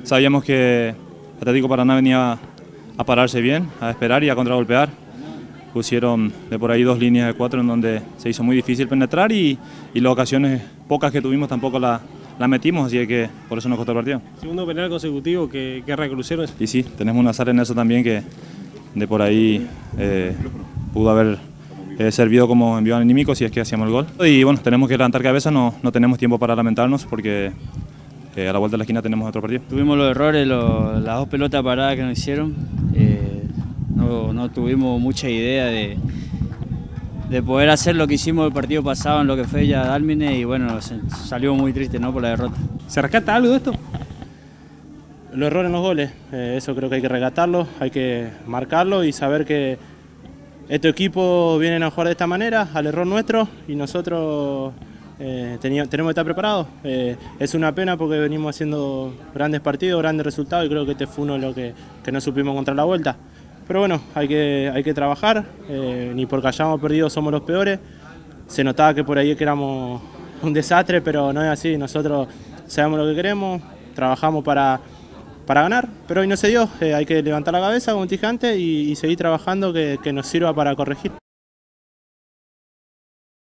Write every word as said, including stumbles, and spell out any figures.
Sabíamos que Atlético Paraná venía a pararse bien, a esperar y a contragolpear. Pusieron de por ahí dos líneas de cuatro en donde se hizo muy difícil penetrar y, y las ocasiones pocas que tuvimos tampoco la, la metimos, así que por eso nos costó el partido. Segundo penal consecutivo que, que recrucieron. Y sí, tenemos un azar en eso también que de por ahí eh, pudo haber eh, servido como envío anímico si es que hacíamos el gol. Y bueno, tenemos que levantar cabeza, no, no tenemos tiempo para lamentarnos porque eh, a la vuelta de la esquina tenemos otro partido. Tuvimos los errores, los, las dos pelotas paradas que nos hicieron. Eh, no, no tuvimos mucha idea de, de poder hacer lo que hicimos el partido pasado en lo que fue ya Dálmine y bueno, salió muy triste, ¿no?, por la derrota. ¿Se rescata algo de esto? Los errores en los goles, eh, eso creo que hay que rescatarlo, hay que marcarlo y saber que este equipo viene a jugar de esta manera, al error nuestro, y nosotros eh, tenía, tenemos que estar preparados. Eh, es una pena porque venimos haciendo grandes partidos, grandes resultados y creo que este fue uno de los que, que no supimos encontrar la vuelta. Pero bueno, hay que, hay que trabajar, eh, ni porque hayamos perdido somos los peores. Se notaba que por ahí que éramos un desastre, pero no es así, nosotros sabemos lo que queremos, trabajamos para... para ganar, pero hoy no se dio, eh, hay que levantar la cabeza como te dije antes y, y seguir trabajando que, que nos sirva para corregir.